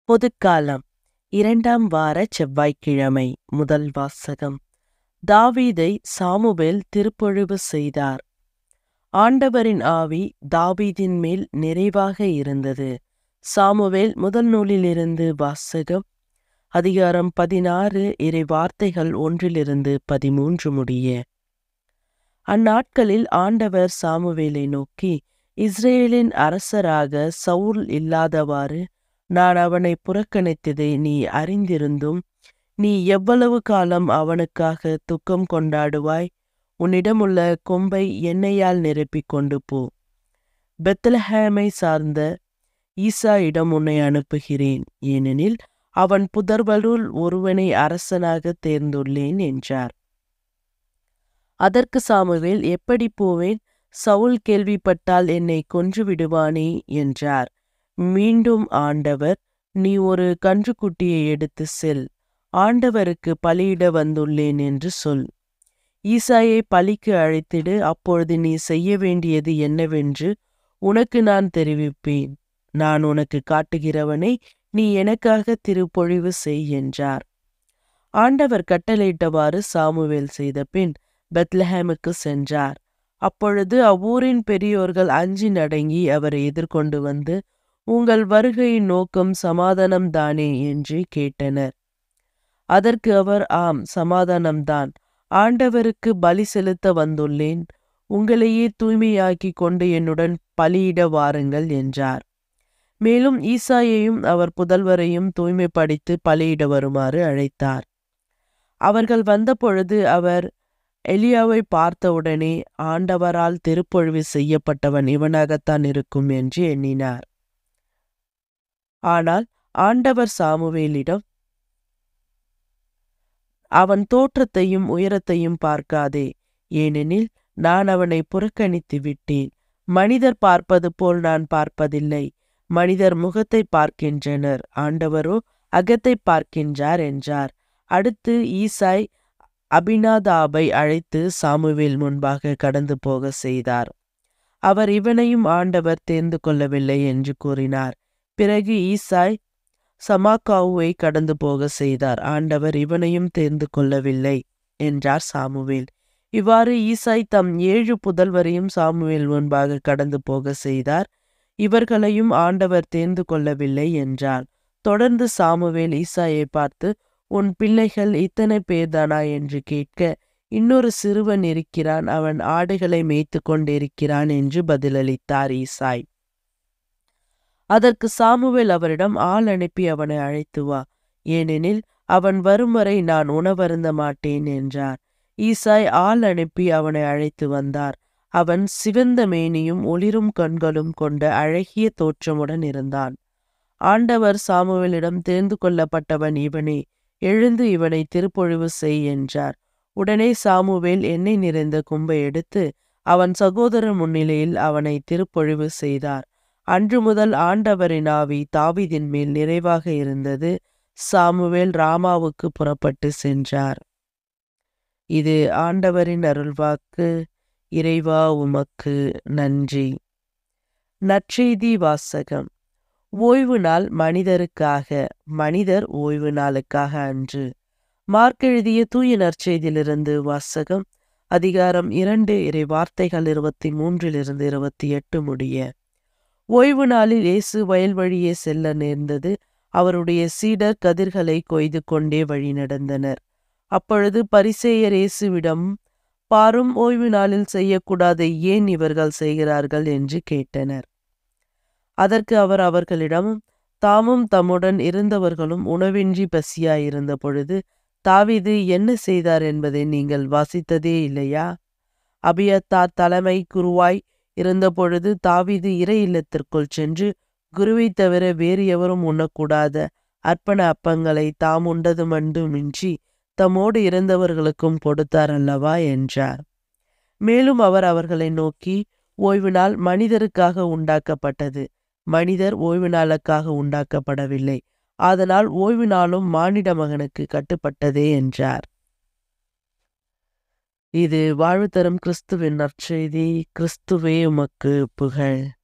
பொதுக்காலம் 2ஆம் வார செவ்வாய்க்கிழமை. முதல் வாசகம். தாவீதை சாமுவேல் திருப்பொழிவு செய்தார். ஆண்டவரின் ஆவி தாவீதின் மேல் நிறைவாக இருந்தது. சாமுவேல் முதல் நூலிலிருந்து வாசகம். அதிகாரம் 16 இறை வார்த்தைகள் 1-13 முடிய. அந்நாட்களில் ஆண்டவர் சாமுவேலை நோக்கி, இஸ்ரேலின் அரசராக சவுல் இல்லாதவாறு நான் அவனை புறக்கணித்ததை நீ அறிந்திருந்தும் நீ எவ்வளவு காலம் அவனுக்காக துக்கம் கொண்டாடுவாய்? உன்னிடமுள்ள கொம்பை எண்ணெயால் நிரப்பிக் கொண்டு போ. பெத்லஹேமை சார்ந்த ஈசாயிடம் உன்னை அனுப்புகிறேன், ஏனெனில் அவன் புதர்வருள் ஒருவனை அரசனாக தேர்ந்துள்ளேன் என்றார். அதற்கு சாமுவேல், எப்படி போவேன்? சவுல் கேள்விப்பட்டால் என்னை கொன்று விடுவானே என்றார். மீண்டும் ஆண்டவர், நீ ஒரு கன்றுக்குட்டியை எடுத்து செல், ஆண்டவருக்கு பலியிட வந்துள்ளேன் என்று சொல். ஈசாயை பலிக்கு அழைத்திடு, அப்பொழுது நீ செய்ய வேண்டியது என்னவென்று உனக்கு நான் தெரிவிப்பேன். நான் உனக்கு காட்டுகிறவனை நீ எனக்காக திருப்பொழிவு செய் என்றார். ஆண்டவர் கட்டளையிட்டவாறு சாமுவேல் செய்த பின் பெத்லஹேமுக்கு சென்றார். அப்பொழுது அவ்வூரின் பெரியோர்கள் அஞ்சி நடுங்கி அவரை எதிர்கொண்டு வந்து, உங்கள் வருகையின் நோக்கம் சமாதானம்தானே என்று கேட்டனர். அதற்கு அவர், ஆம், சமாதானம்தான். ஆண்டவருக்கு பலி செலுத்த வந்துள்ளேன். உங்களையே தூய்மையாக்கி கொண்டு என்னுடன் பலியிட வாருங்கள் என்றார். மேலும் ஈசாயையும் அவர் புதல்வரையும் தூய்மைப்படுத்தி பலியிட வருமாறு அழைத்தார். அவர்கள் வந்தபொழுது அவர் எலியாவை பார்த்தவுடனே, ஆண்டவரால் திருப்பொழிவு செய்யப்பட்டவன் இவனாகத்தான் இருக்கும் என்று எண்ணினார். ஆனால் ஆண்டவர் சாமுவேலிடம், அவன் தோற்றத்தையும் உயரத்தையும் பார்க்காதே, ஏனெனில் நான் அவனை புறக்கணித்து விட்டேன். மனிதர் பார்ப்பது போல் நான் பார்ப்பதில்லை. மனிதர் முகத்தை பார்க்கின்றனர், ஆண்டவரோ அகத்தை பார்க்கின்றார் என்றார். அடுத்து ஈசாய் அபினாதாபை அழைத்து சாமுவேல் முன்பாக கடந்து போக செய்தார். அவர், இவனையும் ஆண்டவர் தேர்ந்து கொள்ளவில்லை என்று கூறினார். பிறகு ஈசாய் சமாக்காவுவை கடந்து போக செய்தார். ஆண்டவர் இவனையும் தேர்ந்து கொள்ளவில்லை என்றார் சாமுவேல். இவ்வாறு ஈசாய் தம் 7 புதல்வரையும் சாமுவேல் முன்பாக கடந்து போக செய்தார். இவர்களையும் ஆண்டவர் தேர்ந்து கொள்ளவில்லை என்றார். தொடர்ந்து சாமுவேல் ஈசாயை பார்த்து, உன் பிள்ளைகள் இத்தனை பேர்தானா என்று கேட்க, இன்னொரு சிறுவன் இருக்கிறான், அவன் ஆடுகளை மேய்த்து கொண்டிருக்கிறான் என்று பதிலளித்தார் ஈசாய். அதற்கு சாமுவேல் அவரிடம், ஆள் அனுப்பி அவனை அழைத்து வா, ஏனெனில் அவன் வரும் வரை நான் உணவருந்த மாட்டேன் என்றார். ஈசாய் ஆள் அனுப்பி அவனை அழைத்து வந்தார். அவன் சிவந்த மேனியும் ஒளிரும் கண்களும் கொண்ட அழகிய தோற்றமுடன் இருந்தான். ஆண்டவர் சாமுவேலிடம், தேர்ந்து கொள்ளப்பட்டவன் இவனே, எழுந்து இவனை திருப்பொழிவு செய் என்றார். உடனே சாமுவேல் எண்ணெய் நிறைந்த கொம்பை எடுத்து அவன் சகோதரர் முன்னிலையில் அவனை திருப்பொழிவு செய்தார். அன்று முதல் ஆண்டவரின் ஆவி தாவீதின் மேல் நிறைவாக இருந்தது. சாமுவேல் ராமாவுக்கு புறப்பட்டு சென்றார். இது ஆண்டவரின் அருள்வாக்கு. இறைவா, உமக்கு நன்றி. நற்செய்தி வாசகம். ஓய்வு நாள் மனிதருக்காக, மனிதர் ஓய்வு நாளுக்காக அன்று. மார்க் எழுதிய தூய நற்செய்தியிலிருந்து வாசகம். அதிகாரம் 2 இறை வார்த்தைகள் 23-28 முடிய. ஓய்வு நாளில் இயேசு வயல் வழியே செல்ல நேர்ந்தது. அவருடைய சீடர் கதிர்களை கொய்து கொண்டே வழி நடந்தனர். அப்பொழுது பரிசேயர் இயேசுவிடம், பாரும், ஓய்வு நாளில் செய்யக்கூடாதை ஏன் இவர்கள் செய்கிறார்கள் என்று கேட்டனர். அதற்கு அவர் அவர்களிடம், தாமும் தம்முடன் இருந்தவர்களும் உணவின்றி பசியாயிருந்த பொழுது தாவீது என்ன செய்தார் என்பதை நீங்கள் வாசித்ததே இல்லையா? அபியத்தார் தலைமை குருவாய் இருந்தபொழுது தாவீது இறை இல்லத்திற்குள் சென்று குருவை தவிர வேறு எவரும் உண்ணக்கூடாத அர்ப்பண அப்பங்களை தாம் உண்டது மட்டுமின்றி தம்மோடு இருந்தவர்களுக்கும் கொடுத்தார் அல்லவா என்றார். மேலும் அவர் அவர்களை நோக்கி, ஓய்வு நாள் மனிதருக்காக உண்டாக்கப்பட்டது, மனிதர் ஓய்வு நாளுக்காக உண்டாக்கப்படவில்லை. அதனால் ஓய்வு நாளும் மானிட மகனுக்கு கட்டுப்பட்டதே என்றார். இது வாழ்வு தரும் கிறிஸ்துவின் நற்செய்தி. கிறிஸ்துவே உமக்கு புகழ்.